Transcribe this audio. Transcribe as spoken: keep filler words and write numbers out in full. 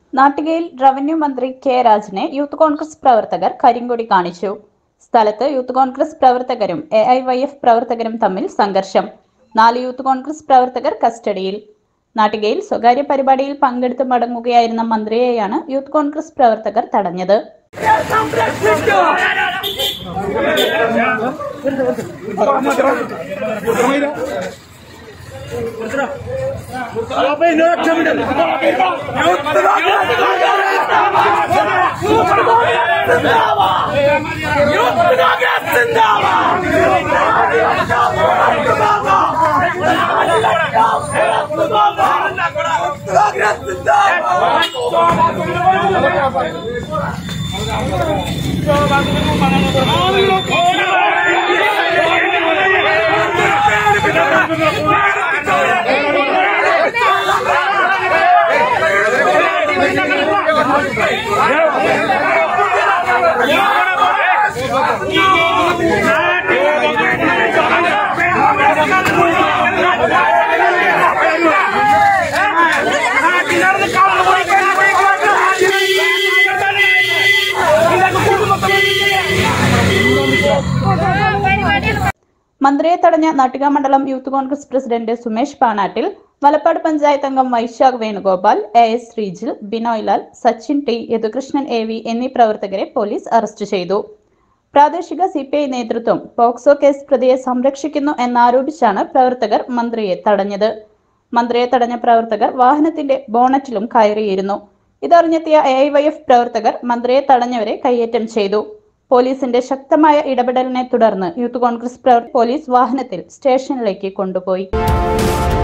നാട്ടികയിൽ revenue മന്ത്രി K രാജനെ youth Congress പ്രവർത്തകർ കരിങ്കൊടി കാണിച്ചു. സ്ഥലത്ത് യൂത്ത് കോൺഗ്രസ് പ്രവർത്തകരും എ ഐ വൈ എഫ് പ്രവർത്തകരും തമ്മിൽ സംഘർഷം. നാല് യൂത്ത് കോൺഗ്രസ് പ്രവർത്തകർ കസ്റ്റഡിയിൽ. നാട്ടികയിൽ സ്വകാര്യ പരിപാടിയിൽ പങ്കെടുത്ത് മടങ്ങുകയായിരുന്ന മന്ത്രിയെയാണ് യൂത്ത് കോൺഗ്രസ് പ്രവർത്തകർ തടഞ്ഞത്. മന്ത്രിയെ തടഞ്ഞ നാട്ടിക മണ്ഡലം യൂത്ത് കോൺഗ്രസ് പ്രസിഡന്റ് സുമേഷ് പാണാട്ടിൽ, വലപ്പാട് പഞ്ചായത്ത് അംഗം Vaishakh Venugopal, A S Sreejil, Binoylal, Sachin T, Yadukrishnan A V എന്നീ പ്രവർത്തകരെ പോലീസ് അറസ്റ്റ് ചെയ്തു. പ്രാദേശിക സി പി ഐ നേതൃത്വം പോക്സോ കേസ് പ്രതിയെ സംരക്ഷിക്കുന്നു എന്നാരോപിച്ചാണ് പ്രവർത്തകർ മന്ത്രിയെ തടഞ്ഞത്. മന്ത്രിയെ തടഞ്ഞ പ്രവർത്തകർ വാഹനത്തിന്റെ ബോണറ്റിലും കയറിയിരുന്നു. ഇതറിഞ്ഞെത്തിയ എ ഐ വൈ എഫ് പ്രവർത്തകർ മന്ത്രിയെ തടഞ്ഞവരെ കയ്യേറ്റം ചെയ്തു. പോലീസിന്റെ ശക്തമായ ഇടപെടലിനെ തുടർന്ന് യൂത്ത് കോൺഗ്രസ് പ്രവർത്തകർ പോലീസ് വാഹനത്തിൽ സ്റ്റേഷനിലേക്ക് കൊണ്ടുപോയി.